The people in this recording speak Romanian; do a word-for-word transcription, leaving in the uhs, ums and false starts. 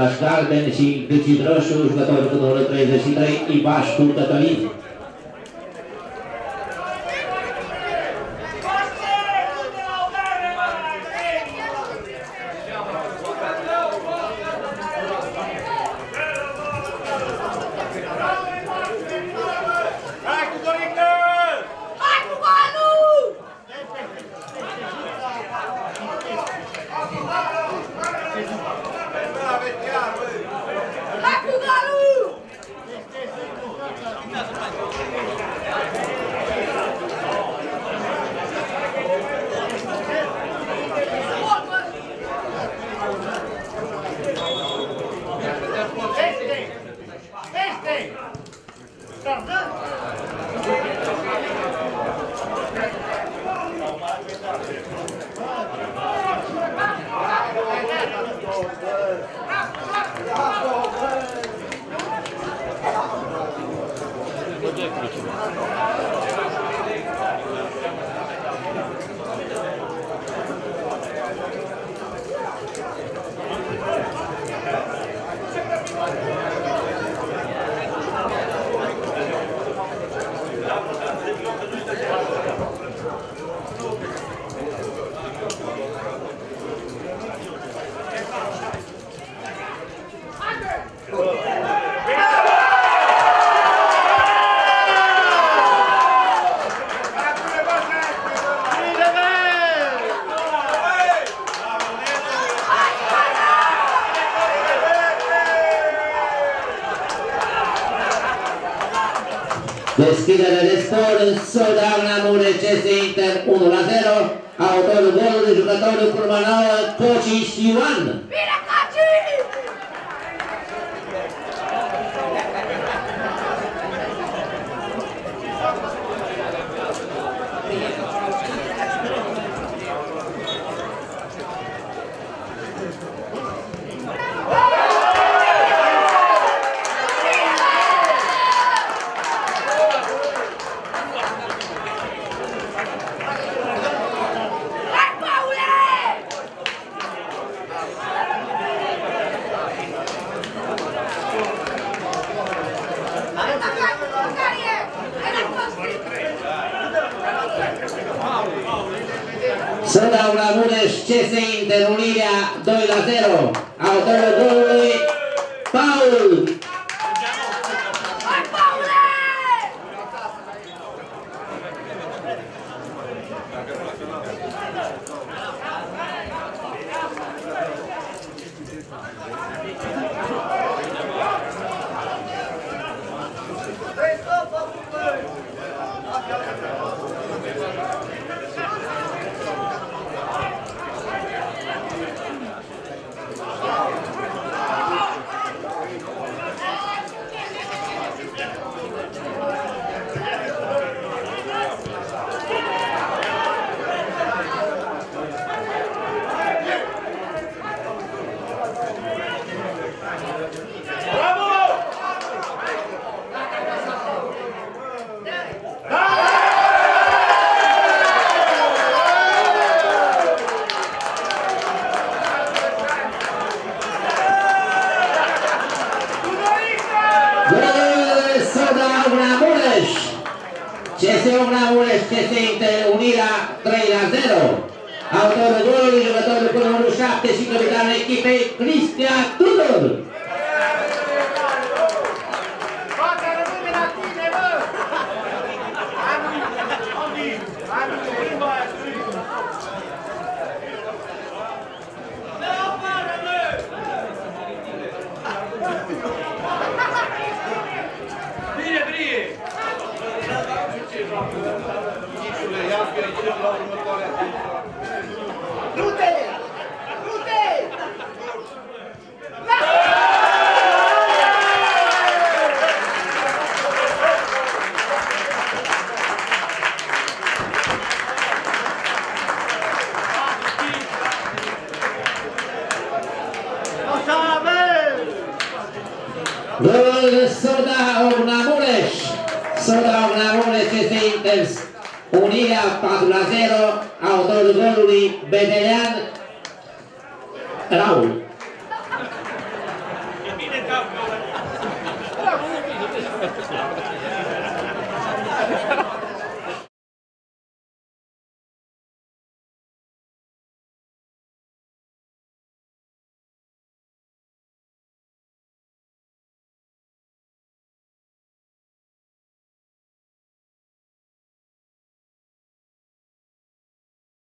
Ivaș Galben și Gâcit Roșu, jucătorul cu numărul treizeci și trei, Ivașcu Cătălin. Deschidere de scor în Sodauna Mure C S Inter unu la zero, autorul golului jucătorul curma nouă, Coci Ioan. Bine, Coci! Sodauna Mureș C S Inter Unirea doi la zero, autorul golului Paul. C S Mureș C S Inter Unirea trei la zero. Autorul golului, jucătorul cu numărul șapte și capitanul echipei, Cristian Tudor. Gol Sodauna Mureș. Sodauna Mureș C S Inter Unirea patru la zero. Autorul golului Bedelean Raul.